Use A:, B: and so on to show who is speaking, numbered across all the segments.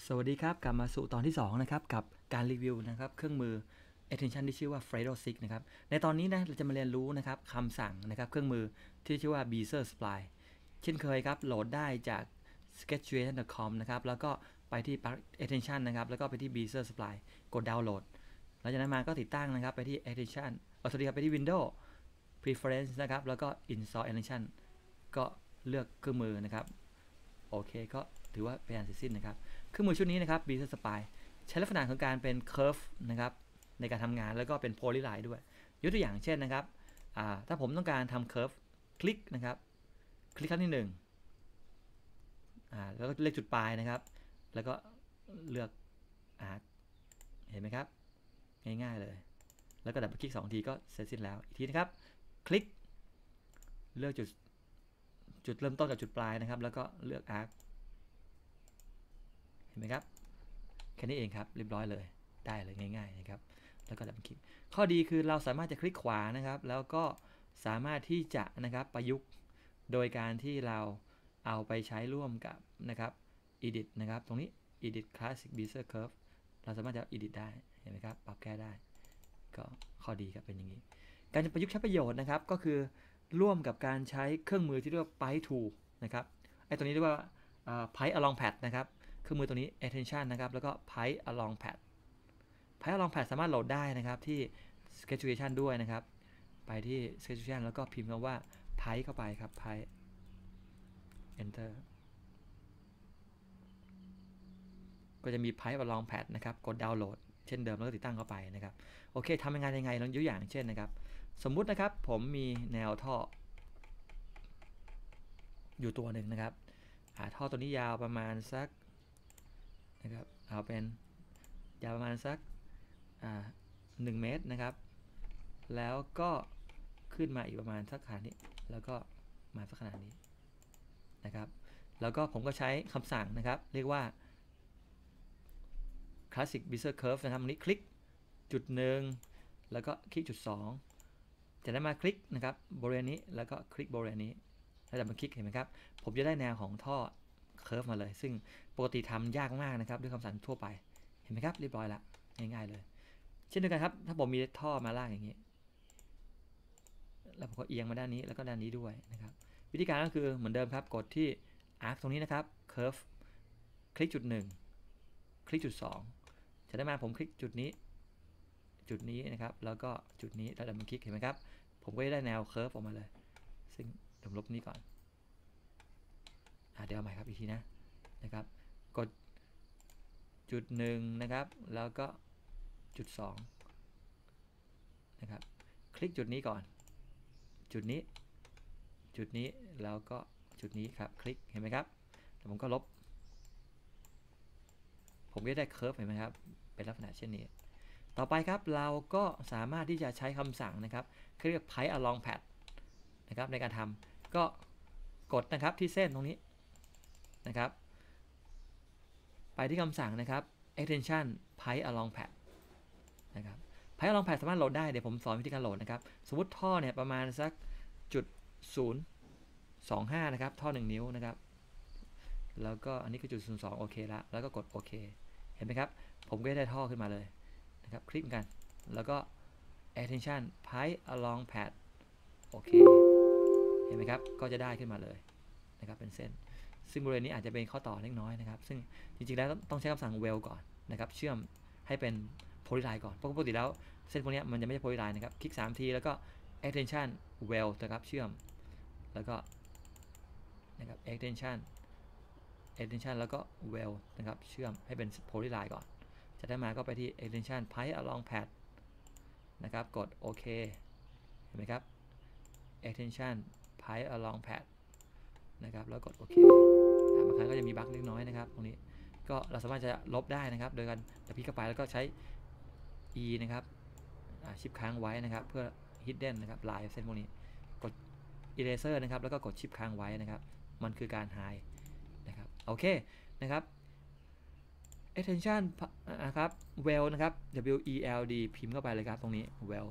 A: สวัสดีครับกลับมาสู่ตอนที่2นะครับกับการรีวิวนะครับเครื่องมือ attention ที่ชื่อว่า Fredo 6นะครับในตอนนี้นะเราจะมาเรียนรู้นะครับคำสั่งนะครับเครื่องมือที่ชื่อว่า Bezier Supply เช่นเคยครับโหลดได้จาก sketchuation.com นะครับแล้วก็ไปที่ attention นะครับแล้วก็ไปที่ Bezier Supply กดดาวน์โหลดหลังจากนั้นมาก็ติดตั้งนะครับไปที่ attention สวัสดีครับไปที่ Windows Preference นะครับแล้วก็ install attention ก็เลือกเครื่องมือนะครับโอเคก็ถือว่าเป็นอันเสร็จสิ้นนะครับเครื่องมือชุดนี้นะครับ Bezier Supply ใช้ลักษณะของการเป็น curve นะครับในการทำงานแล้วก็เป็น polyline ด้วยยกตัวอย่างเช่นนะครับถ้าผมต้องการทำ curve คลิกนะครับคลิกครั้งที่1แล้วก็เลขจุดปลายนะครับแล้วก็เลือกเห็นไหมครับง่ายๆเลยแล้วก็ดับเบิลคลิก2ทีก็เสร็จสิ้นแล้วอีกทีนะครับคลิกเลือกจุดเริ่มต้นกับจุดปลายนะครับแล้วก็เลือก arc เห็นไหมครับแค่นี้เองครับเรียบร้อยเลยได้เลยง่ายๆนะครับแล้วก็ดับเบิลคลิกข้อดีคือเราสามารถจะคลิกขวานะครับแล้วก็สามารถที่จะนะครับประยุกต์โดยการที่เราเอาไปใช้ร่วมกับนะครับ edit นะครับตรงนี้ edit classic bezier curve เราสามารถจะ edit ได้เห็นไหมครับปรับแก้ได้ก็ข้อดีครับเป็นอย่างนี้การจะประยุกต์ใช้ประโยชน์นะครับก็คือร่วมกับการใช้เครื่องมือที่เรียกว่า Pipe Tool นะครับไอ้ตัวนี้เรียกว่าPipe Along Pad นะครับเครื่องมือตัวนี้ attention นะครับแล้วก็ Pipe Along Pad Pipe Along Pad สามารถโหลดได้นะครับที่ sketchuation ด้วยนะครับไปที่ sketchuation แล้วก็พิมพ์คำว่า Pipe เข้าไปครับ Pipe enter ก็จะมี Pipe Along Pad นะครับกดดาวน์โหลดเช่นเดิมแล้วก็ติดตั้งเข้าไปนะครับโอเคทำยังไงลองยกอย่างเช่นนะครับสมมุตินะครับผมมีแนวท่ออยู่ตัวหนึ่งนะครับท่อตัวนี้ยาวประมาณสักนะครับเอาเป็นยาวประมาณสัก1 เมตรนะครับแล้วก็ขึ้นมาอีกประมาณสักขนาดนี้แล้วก็มาสักขนาดนี้นะครับแล้วก็ผมก็ใช้คำสั่งนะครับเรียกว่า classic bezier curve นะครับตรงนี้คลิกจุด1แล้วก็คลิกจุด2จากนั้นมาคลิกนะครับบริเวณนี้แล้วก็คลิกบริเวณนี้แล้วดับเบิลคลิกเห็นไหมครับผมจะได้แนวของท่อเคิร์ฟมาเลยซึ่งปกติทำยากมากนะครับด้วยคำสั่งทั่วไปเห็นไหมครับเรียบร้อยละง่ายๆเลยเช่นเดียวกันครับถ้าผมมีท่อมาลากอย่างนี้แล้วผมก็เอียงมาด้านนี้แล้วก็ด้านนี้ด้วยนะครับวิธีการก็คือเหมือนเดิมครับกดที่ arc ตรงนี้นะครับ curve คลิกจุด1คลิกจุด2จากนั้นมาผมคลิกจุดนี้นะครับแล้วก็จุดนี้แล้วดับเบิลคลิกเห็นไหมครับผมก็จะได้แนวเคิร์ฟออกมาเลยซึ่งผมลบนี้ก่อนเดี๋ยวเอาใหม่ครับอีกทีนะครับกดจุด1นะครับแล้วก็จุด2นะครับคลิกจุดนี้ก่อนจุดนี้แล้วก็จุดนี้ครับคลิกเห็นไหมครับแล้วผมก็ลบผมก็ได้เคิร์ฟเห็นไหมครับเป็นลักษณะเช่นนี้ต่อไปครับเราก็สามารถที่จะใช้คำสั่งนะครับเรียก Pipe Along Pad นะครับในการทำก็กดนะครับที่เส้นตรงนี้นะครับไปที่คำสั่งนะครับ attention Pipe Along Pad นะครับ Pipe Along Pad สามารถโหลดได้เดี๋ยวผมสอนวิธีการโหลดนะครับสมมติท่อเนี่ยประมาณสัก0.025นะครับท่อ1 นิ้วนะครับแล้วก็อันนี้คือ0.02โอเคแล้วก็กดโอเคเห็นไหมครับผมก็ได้ท่อขึ้นมาเลยนะครับคลิกกันแล้วก็ attention Pipe Along Pad โอเคเห็นไหมครับก็จะได้ขึ้นมาเลยนะครับเป็นเส้นซึ่งบริเวณนี้อาจจะเป็นข้อต่อเล็กน้อยนะครับซึ่งจริงๆแล้วต้องใช้คำสั่ง well ก่อนนะครับเชื่อมให้เป็น polyline ก่อนปกติแล้วเส้นพวกนี้มันจะไม่ใช่ polyline นะครับคลิก3ทีแล้วก็ attention well นะครับเชื่อมแล้วก็นะครับ attention แล้วก็ well นะครับเชื่อมให้เป็น polyline ก่อนจากนั้นมาก็ไปที่ attention Pipe Along Pad นะครับกดโอเคเห็นไหมครับ attention Pipe Along Pad นะครับแล้วกดโอเคบางครั้งก็จะมีบั๊กเล็กน้อยนะครับตรงนี้ก็เราสามารถจะลบได้นะครับโดยการคลิกเข้าไปแล้วก็ใช้ E นะครับชิปค้างไว้นะครับเพื่อ hidden นะครับลายเส้นพวกนี้กด eraser นะครับแล้วก็กดชิปค้างไว้นะครับมันคือการ hide นะครับโอเคนะครับ attention นะครับ well นะครับ W E L D พิมพ์เข้าไปเลยครับตรงนี้ well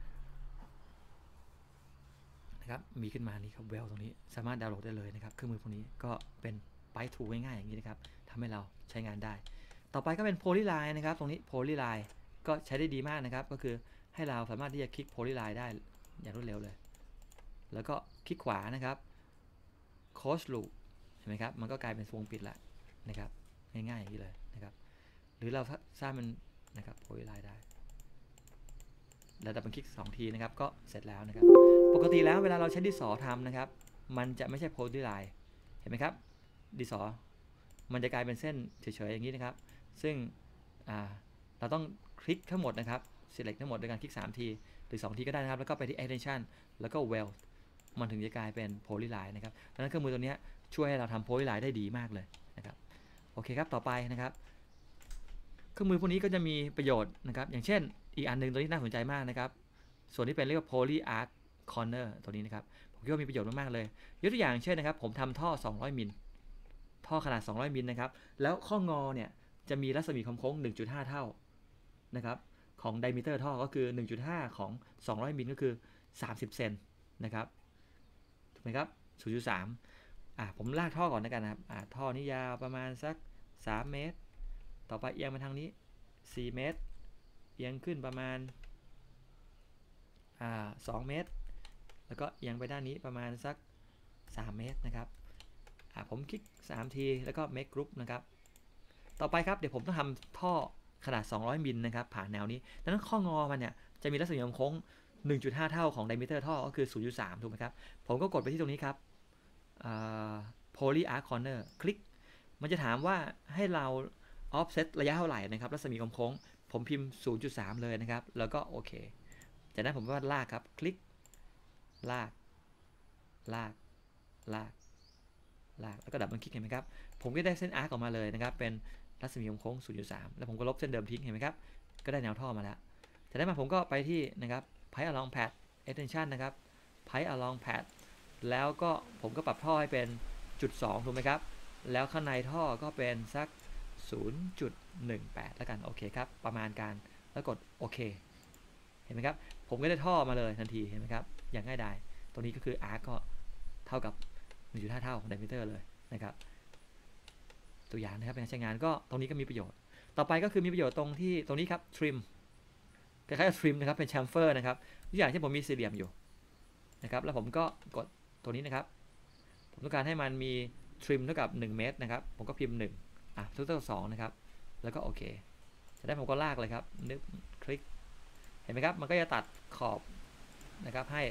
A: นะครับมีขึ้นมานี้ครับ well ตรงนี้สามารถดาวน์โหลดได้เลยนะครับเครื่องมือพวกนี้ก็เป็น Pipe Tool ง่ายๆอย่างนี้นะครับทำให้เราใช้งานได้ต่อไปก็เป็น polyline นะครับตรงนี้ polyline ก็ใช้ได้ดีมากนะครับก็คือให้เราสามารถที่จะคลิก polyline ได้อย่างรวดเร็วเลยแล้วก็คลิกขวานะครับ close loop เห็นไหมครับมันก็กลายเป็นวงปิดละนะครับง่ายๆอย่างนี้เลยนะครับหรือเราสร้างมันนะครับ polyline ได้แล้วดับเบิลคลิก2 ทีนะครับก็เสร็จแล้วนะครับปกติแล้วเวลาเราใช้ดินสอทำนะครับมันจะไม่ใช่ polyline เห็นไหมครับดินสอมันจะกลายเป็นเส้นเฉยๆอย่างนี้นะครับซึ่งเราต้องคลิกทั้งหมดนะครับ select ทั้งหมดโดยการคลิก3 ทีหรือ2 ทีก็ได้นะครับแล้วก็ไปที่ extension แล้วก็ well มันถึงจะกลายเป็น polyline นะครับดังนั้นเครื่องมือตัวนี้ช่วยให้เราทำ polyline ได้ดีมากเลยนะครับโอเคครับต่อไปนะครับเครื่องมือพวกนี้ก็จะมีประโยชน์นะครับอย่างเช่นอีกอันหนึ่งตัวนี้น่าสนใจมากนะครับส่วนที่เป็นเรียกว่า poly arc corner ตัวนี้นะครับผมคิดว่ามีประโยชน์มากๆเลยยกตัวอย่างเช่นนะครับผมทำท่อ200 มิลท่อขนาด200 มิลนะครับแล้วข้องอเนี่ยจะมีรัศมีความโค้ง 1.5 เท่านะครับของ diameter ท่อก็คือ 1.5 ของ200 มิลก็คือ30 เซนนะครับถูกไหมครับ 0.3 ผมลากท่อก่อนแล้วกันนะครับท่อนี้ยาวประมาณสัก3 เมตรต่อไปเอียงมาทางนี้4 เมตรเอียงขึ้นประมาณ2 เมตรแล้วก็เอียงไปด้านนี้ประมาณสัก3 เมตรนะครับผมคลิก3 ทีแล้วก็ make group นะครับต่อไปครับเดี๋ยวผมต้องทำท่อขนาด200 มิลนะครับผ่านแนวนี้ดังนั้นข้องอมันเนี่ยจะมีรัศมีโค้ง 1.5 เท่าของ diameter ท่อก็คือ 0.3 ถูกไหมครับผมก็กดไปที่ตรงนี้ครับpoly arc corner คลิกมันจะถามว่าให้เรา offset ระยะเท่าไหร่นะครับรัศมีโค้งผมพิมพ์ 0.3 เลยนะครับแล้วก็โอเคจากนั้นผมก็ลากครับคลิกลากแล้วก็ดับมันคลิกเห็นไหมครับผมก็ได้เส้นอาร์กออกมาเลยนะครับเป็นรัศมีโค้ง 0.3 แล้วผมก็ลบเส้นเดิมทิ้งเห็นไหมครับก็ได้แนวท่อมาแล้วจากนั้นมาผมก็ไปที่นะครับ pipe along path extension นะครับ pipe along path แล้วก็ผมก็ปรับท่อให้เป็นจุด2ถูกไหมครับแล้วข้างในท่อก็เป็นสัก 0.18 แล้วกันโอเคครับประมาณการแล้วกดโอเคเห็นไหมครับผมก็ได้ท่อมาเลยทันทีเห็นไหมครับอย่างง่ายดายตรงนี้ก็คือ arc ก็เท่ากับ 1.5 เท่าของ diameter เลยนะครับตัวอย่างนะครับการใช้งานก็ตรงนี้ก็มีประโยชน์ต่อไปก็คือมีประโยชน์ตรงที่ตรงนี้ครับ trim คล้ายๆ trim นะครับเป็น chamfer นะครับตัวอย่างที่ผมมีสี่เหลี่ยมอยู่นะครับแล้วผมก็กดตัวนี้นะครับผมต้องการให้มันมี trim เท่ากับ1 เมตรนะครับผมก็พิมพ์1เท่ากับ2นะครับแล้วก็โอเคจากนั้นผมก็ลากเลยครับนึกคลิกเห็นไหมครับมันก็จะตัดขอบนะครับให้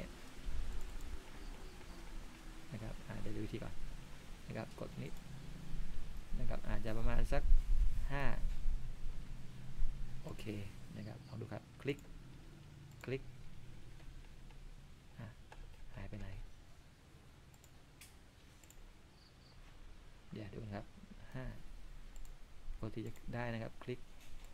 A: นะครับเดี๋ยวดูวิธีก่อนนะครับกดนี้นะครับอาจจะประมาณสัก5โอเคนะครับลองดูครับคลิกหายไปไหนเดี๋ยวดูนะครับ5ปกติจะได้นะครับคลิก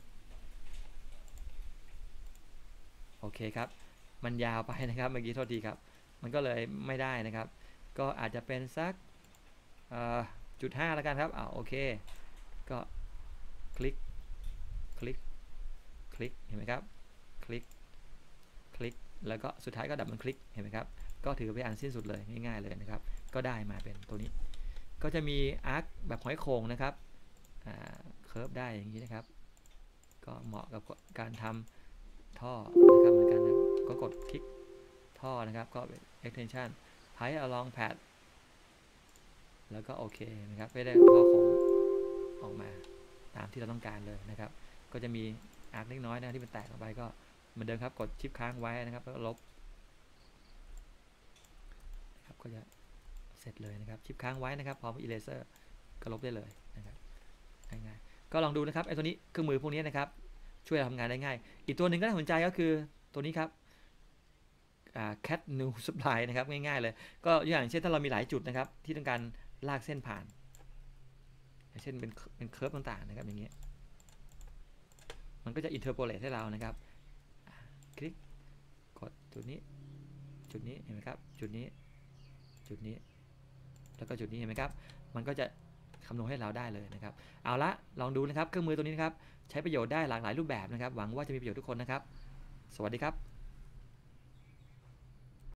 A: โอเคครับมันยาวไปนะครับเมื่อกี้โทษทีครับมันก็เลยไม่ได้นะครับก็อาจจะเป็นสัก0.5แล้วกันครับโอเคก็คลิกเห็นไหมครับคลิกแล้วก็สุดท้ายก็ดับมันคลิกเห็นไหมครับก็ถือเป็นอันสิ้นสุดเลยง่ายๆเลยนะครับก็ได้มาเป็นตัวนี้ก็จะมีอาร์คแบบหอยโข่งนะครับเคิร์ฟได้อย่างนี้นะครับก็เหมาะกับการทำท่อนะครับเหมือนกันนะก็กดคลิกท่อนะครับก็ extension pipe along path แล้วก็โอเคนะครับไม่ได้ท่อโค้งออกมาตามที่เราต้องการเลยนะครับก็จะมีอาร์คเล็กน้อยนะที่มันแตกออกไปก็เหมือนเดิมครับกดชิปค้างไว้นะครับแล้วลบนะครับก็จะเสร็จเลยนะครับชิปค้างไว้นะครับพร้อม eraser ก็ลบได้เลยนะครับง่ายๆก็ลองดูนะครับไอ้ตัวนี้เครื่องมือพวกนี้นะครับช่วยทำงานได้ง่ายอีกตัวหนึ่งก็น่าสนใจก็คือตัวนี้ครับcat new supply นะครับง่ายๆเลยก็อย่างเช่นถ้าเรามีหลายจุดนะครับที่ต้องการลากเส้นผ่านเช่นเป็นเคิร์ฟต่างๆนะครับอย่างเงี้ยมันก็จะ interpolate ให้เรานะครับคลิกกดจุดนี้เห็นไหมครับจุดนี้แล้วก็จุดนี้เห็นไหมครับมันก็จะคำนวณให้เราได้เลยนะครับเอาละลองดูนะครับเครื่องมือตัวนี้นะครับใช้ประโยชน์ได้หลากหลายรูปแบบนะครับหวังว่าจะมีประโยชน์ทุกคนนะครับสวัสดีครับ